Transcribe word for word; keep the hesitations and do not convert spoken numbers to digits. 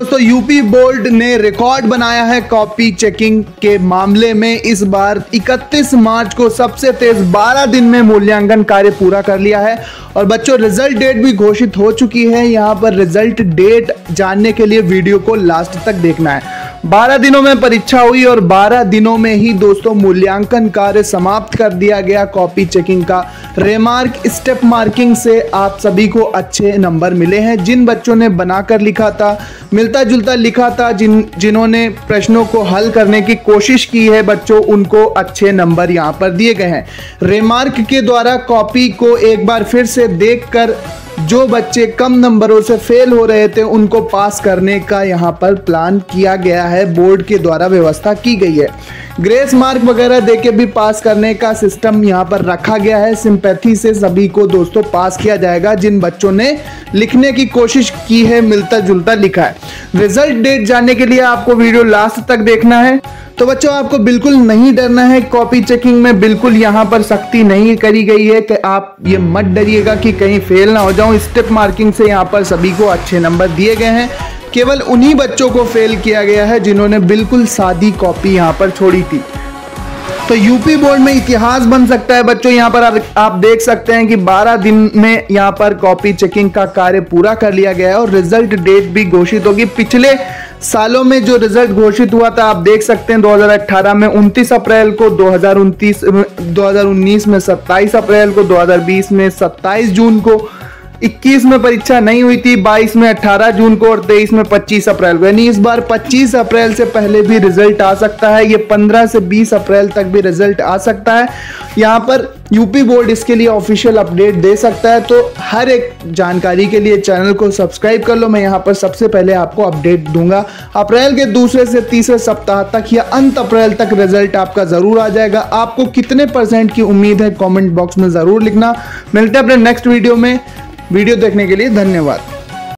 दोस्तों UP board ने record बनाया है कॉपी चेकिंग के मामले में। इस बार इकतीस मार्च को सबसे तेज बारह दिन में मूल्यांकन कार्य पूरा कर लिया है और बच्चों रिजल्ट डेट भी घोषित हो चुकी है। यहां पर रिजल्ट डेट जानने के लिए वीडियो को लास्ट तक देखना है। बारह दिनों में परीक्षा हुई और बारह दिनों में ही दोस्तों मूल्यांकन कार्य समाप्त कर दिया गया कॉपी चेकिंग का। रेमार्क स्टेप मार्किंग से आप सभी को अच्छे नंबर मिले हैं। जिन बच्चों ने बनाकर लिखा था, मिलता जुलता लिखा था, जिन जिन्होंने प्रश्नों को हल करने की कोशिश की है बच्चों, उनको अच्छे नंबर यहां पर दिए गए हैं। रेमार्क के द्वारा कॉपी को एक बार फिर से देखकर जो बच्चे कम नंबरों से फेल हो रहे थे उनको पास करने का यहां पर प्लान किया गया है। बोर्ड के द्वारा व्यवस्था की गई है। ग्रेस मार्क वगैरह देके भी पास करने का सिस्टम यहां पर रखा गया है। सिंपैथी से सभी को दोस्तों पास किया जाएगा जिन बच्चों ने लिखने की कोशिश की है, मिलता जुलता लिखा है। रिजल्ट डेट जानने के लिए आपको वीडियो लास्ट तक देखना है। तो बच्चों आपको बिल्कुल नहीं डरना है। कॉपी चेकिंग में बिल्कुल यहाँ पर सख्ती नहीं करी गई है कि आप ये मत डरिएगा कि कहीं फेल ना हो जाऊं। स्टेप मार्किंग से यहाँ पर सभी को अच्छे नंबर दिए गए हैं। केवल उन्हीं बच्चों को फेल किया गया है जिन्होंने बिल्कुल सादी कॉपी यहाँ पर छोड़ी थी। तो यूपी बोर्ड में इतिहास बन सकता है बच्चों। यहाँ पर आप देख सकते हैं कि बारह दिन में यहाँ पर कॉपी चेकिंग का कार्य पूरा कर लिया गया है और रिजल्ट डेट भी घोषित होगी। पिछले सालों में जो रिजल्ट घोषित हुआ था आप देख सकते हैं दो हज़ार अठारह में उनतीस अप्रैल को, दो हज़ार उन्नीस में सत्ताईस अप्रैल को, दो हज़ार बीस में सत्ताईस जून को, इक्कीस में परीक्षा नहीं हुई थी, बाईस में अठारह जून को और तेईस में पच्चीस अप्रैल को। यानी इस बार पच्चीस अप्रैल से पहले भी रिजल्ट आ सकता है। ये पंद्रह से बीस अप्रैल तक भी रिजल्ट आ सकता है। यहाँ पर यूपी बोर्ड इसके लिए ऑफिशियल अपडेट दे सकता है। तो हर एक जानकारी के लिए चैनल को सब्सक्राइब कर लो। मैं यहाँ पर सबसे पहले आपको अपडेट दूंगा। अप्रैल के दूसरे से तीसरे सप्ताह तक या अंत अप्रैल तक रिजल्ट आपका जरूर आ जाएगा। आपको कितने परसेंट की उम्मीद है कमेंट बॉक्स में जरूर लिखना। मिलते हैं अपने नेक्स्ट वीडियो में। वीडियो देखने के लिए धन्यवाद।